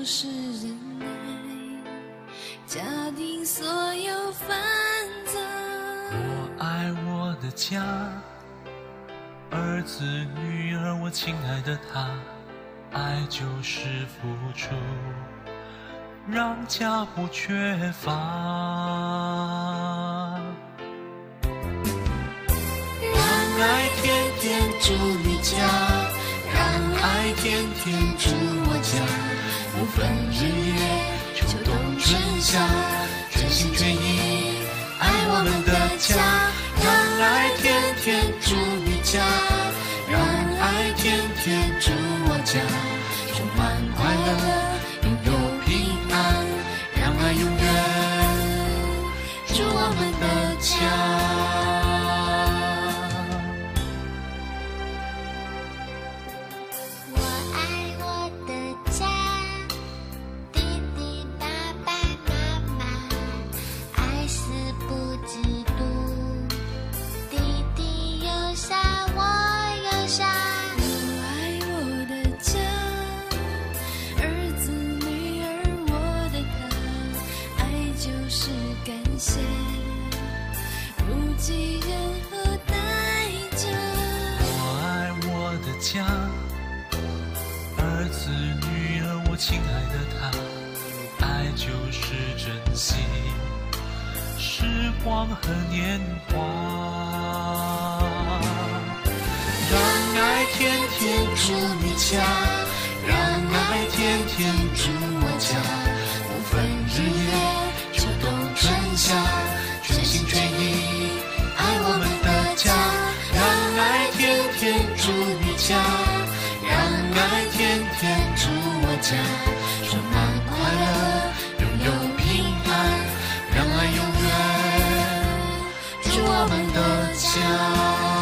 就是忍耐，家庭所有烦躁。 我爱我的家，儿子女儿，我亲爱的他，爱就是付出，让家不缺乏。 让爱天天住你家，让爱天天住我家，不分日夜，秋冬春夏，全心全意爱我们的家。让爱天天住你家，让爱天天住我家，充满快乐，拥有平安，让爱永远住我们的家。不计任何代价。 我爱我的家，儿子女儿，我亲爱的他，爱就是珍惜时光和年华。 让爱天天住你家，让爱天天住我家，不分日夜，秋冬春夏，全心全意爱我们的家。让爱天天住你家，让爱天天住我家，充满快乐，拥有平安，让爱永远住我们的家。